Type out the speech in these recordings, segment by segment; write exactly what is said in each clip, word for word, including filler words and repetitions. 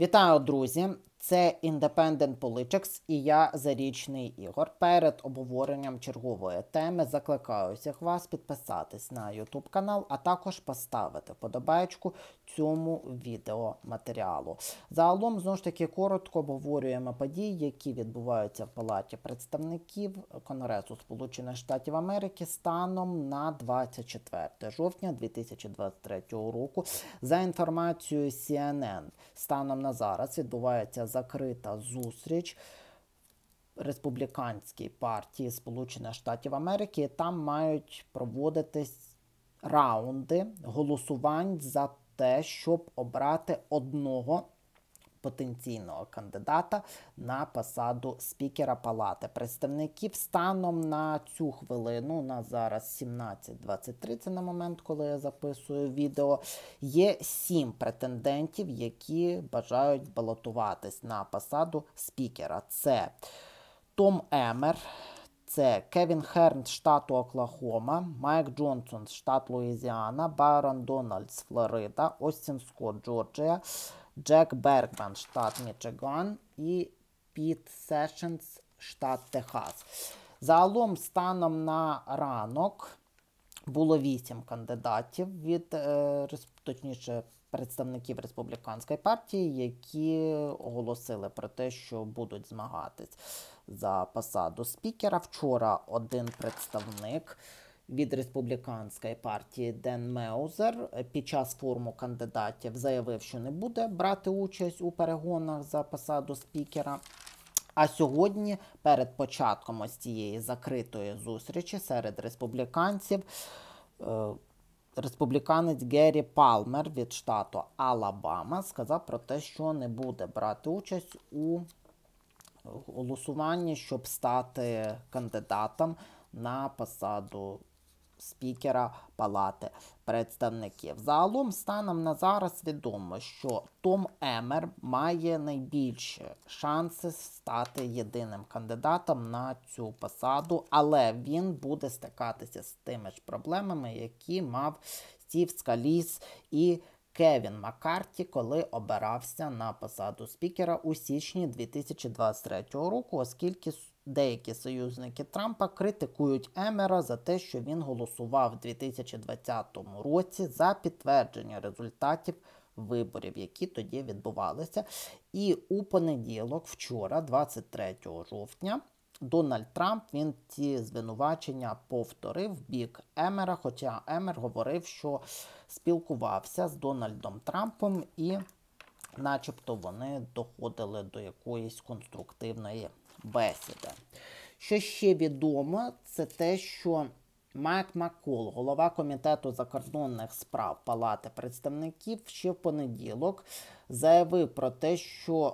Вітаю, друзі! Це Independent Politics і я, Зарічний Ігор. Перед обговоренням чергової теми закликаю всіх вас підписатись на YouTube канал, а також поставити вподобайку цьому відеоматеріалу. Загалом, знову ж таки, коротко обговорюємо події, які відбуваються в Палаті представників Конгресу Сполучених Штатів Америки станом на двадцять четверте жовтня дві тисячі двадцять третього року. За інформацією Сі Ен Ен, станом на зараз відбувається закрита зустріч республіканській партії Сполучених Штатів Америки. Там мають проводитись раунди голосувань за те, щоб обрати одного потенційного кандидата на посаду спікера Палати представників. Станом на цю хвилину, на зараз сімнадцять двадцять три, це на момент, коли я записую відео, є сім претендентів, які бажають балотуватись на посаду спікера. Це Том Еммер, це Кевін Херн з штату Оклахома, Майк Джонсон з штату Луїзіана, Байрон Дональд з Флорида, Остін Скотт, Джорджія, Джек Бергман, штат Мічиган і Піт Сешенс, штат Техас. Загалом, станом на ранок було вісім кандидатів від, е, точніше, представників республіканської партії, які оголосили про те, що будуть змагатись за посаду спікера. Вчора один представник від республіканської партії Ден Меузер під час форуму кандидатів заявив, що не буде брати участь у перегонах за посаду спікера. А сьогодні, перед початком ось цієї закритої зустрічі серед республіканців, республіканець Геррі Палмер від штату Алабама сказав про те, що не буде брати участь у голосуванні, щоб стати кандидатом на посаду спікера Палати представників. Загалом, станом на зараз відомо, що Том Еммер має найбільші шанси стати єдиним кандидатом на цю посаду, але він буде стикатися з тими ж проблемами, які мав Стів Скаліс і Кевін Маккарті, коли обирався на посаду спікера у січні дві тисячі двадцять третього року, оскільки деякі союзники Трампа критикують Еммера за те, що він голосував у дві тисячі двадцятому році за підтвердження результатів виборів, які тоді відбувалися. І у понеділок, вчора, двадцять третього жовтня, Дональд Трамп, він ці звинувачення повторив в бік Еммера, хоча Еммер говорив, що спілкувався з Дональдом Трампом і начебто вони доходили до якоїсь конструктивної бесіди. Що ще відомо, це те, що Майк Маккол, голова Комітету закордонних справ Палати представників, ще в понеділок заявив про те, що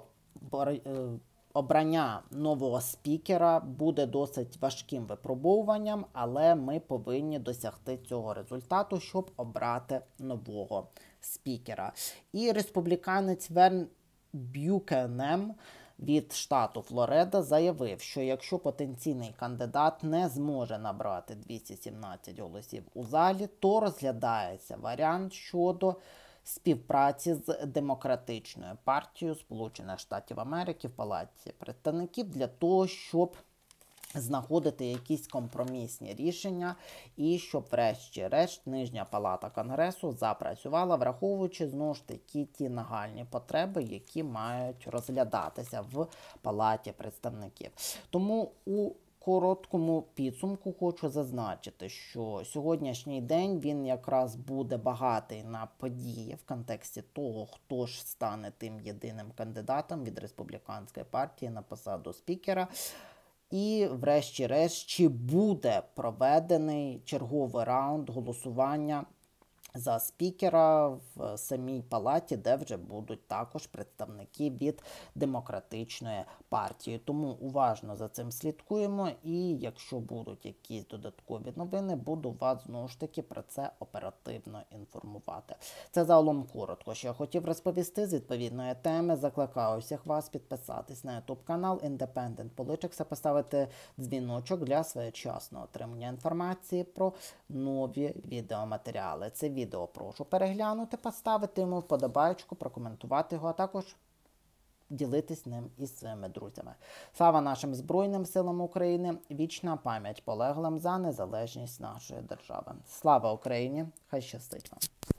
обрання нового спікера буде досить важким випробовуванням, але ми повинні досягти цього результату, щоб обрати нового спікера. І республіканець Верн Б'юкенем від штату Флорида заявив, що якщо потенційний кандидат не зможе набрати двісті сімнадцять голосів у залі, то розглядається варіант щодо співпраці з Демократичною партією Сполучених Штатів Америки в Палаті представників для того, щоб знаходити якісь компромісні рішення і щоб врешті-решт Нижня палата Конгресу запрацювала, враховуючи знову ж таки ті нагальні потреби, які мають розглядатися в Палаті представників. Тому у короткому підсумку хочу зазначити, що сьогоднішній день він якраз буде багатий на події в контексті того, хто ж стане тим єдиним кандидатом від республіканської партії на посаду спікера. І врешті-решт, чи буде проведений черговий раунд голосування за спікера в самій палаті, де вже будуть також представники від Демократичної партії. Тому уважно за цим слідкуємо, і якщо будуть якісь додаткові новини, буду вас знову ж таки про це оперативно інформувати. Це загалом коротко, що я хотів розповісти з відповідної теми. Закликаю всіх вас підписатись на YouTube канал Independent Politics, поставити дзвіночок для своєчасного отримання інформації про нові відеоматеріали. Це відео прошу переглянути, поставити йому вподобайку, прокоментувати його, а також ділитись ним із своїми друзями. Слава нашим Збройним силам України, вічна пам'ять полеглим за незалежність нашої держави. Слава Україні! Хай щастить вам!